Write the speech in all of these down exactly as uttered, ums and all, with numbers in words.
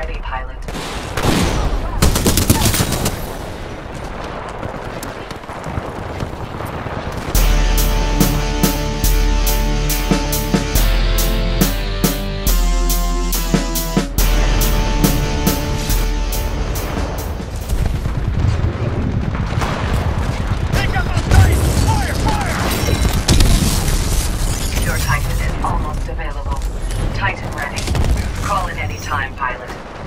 ready, pilot. Your Titan is almost available. Titan ready. Call at any time, pilot.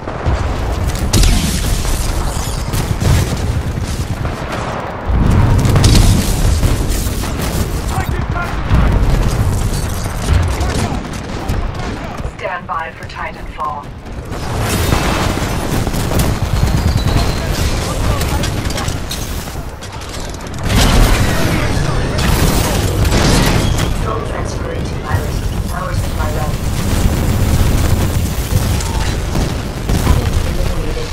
Stand by for Titanfall. Control transferring to pilot. Power supply ready. Eliminated.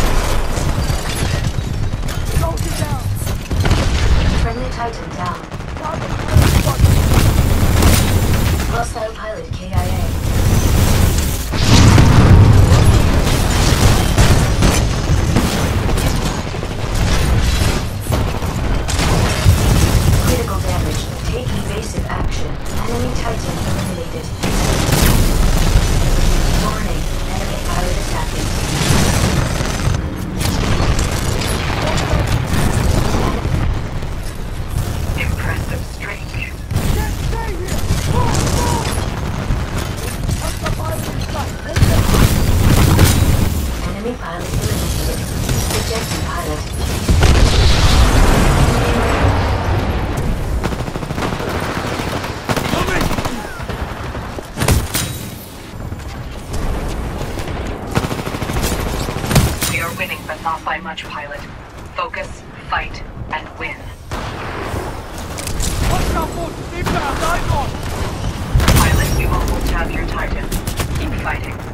Soldier down! Friendly Titan down. Hostile pilot K I A. Critical damage. Take evasive action. Enemy Titan eliminated. Warning. Enemy pilot attacking. Impressive streak. Can't stay here! Move! Move! That's the pilot in sight! Let's go! Enemy pilot eliminated. Rejected pilot. We are winning, but not by much, pilot. Focus, fight, and win. Watch out, boat! Keep that! Dive on! Pilot, you almost have your Titan. Keep fighting.